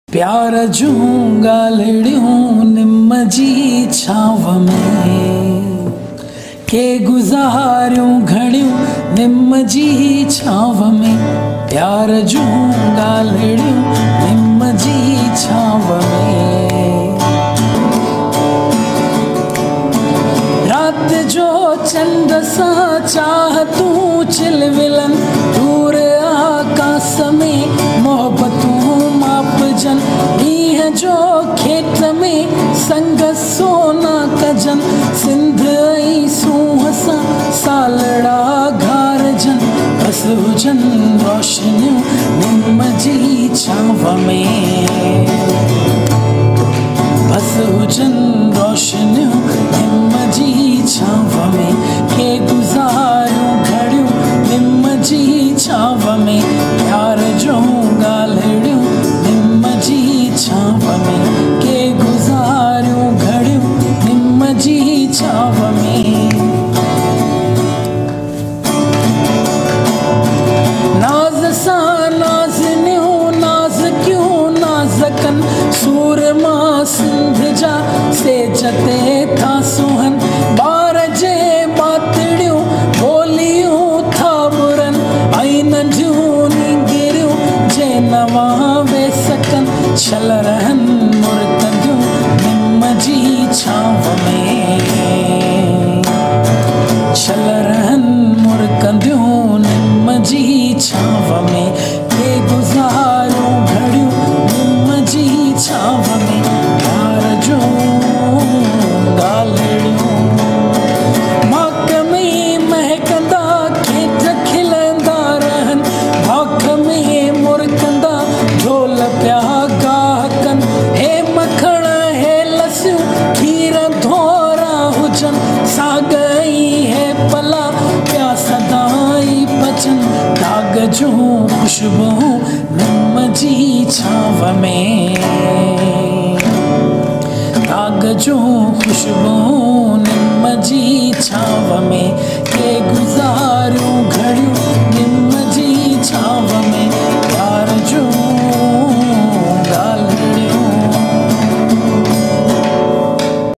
प्यार जूं ॻाल्हिड़ियूं निम जी छांव में के गुज़ारियूं घणियूं निम जी छांव में। प्यार जूं ॻाल्हिड़ियूं निम जी छांव में। रात जो चंद सां चाहतूं चिलविलन दूर आकाश में मोहब्बतूं मापजन। मींहं जो खेत में संग सोना कजन। सिंध ऐं सूंहं सां सालड़ा घारजन। बस हुजन रोशनियूं निम जी छांव में। बस हुजन रोशनियूं निम जी छांव में। के गुज़ारियूं घड़ियूं निम जी छांव में। प्यार जूं ॻाल्हिड़ियूं निम जी छांव में। के गुज़ारियूं घड़ियूं निम जी छांव में। नाज़ सां नाज़नियूं नाज़कियूं नाज़कन। सूर मां सिंध जा सेज ते था सुहन। ॿार जे ॿातड़ियूं ॿोलियूं था बुरन। ऐं नंढियूं नींगरियूं जे नवां वे सकन। छल रहन मुर्तदियूं निम जी छांव में। छल रहन मुर्तदियूं निम जी छांव में। के गुज़ारियूं घड़ियूं निम जी छांव में। प्यार जूं ॻाल्हिड़ियूं माक में महकंदा खेत खिलंदा रहन। भाख में मुरकंदा ढोल पिया गाहकन। हे मखण हे लसियूं खीर धोरा हुजन। साग ऐं हे पला पिया सदाई पचन। दाग जूं खुशबूं निम जी छांव में। दाग जूं खुशबूं निम जी छांव में।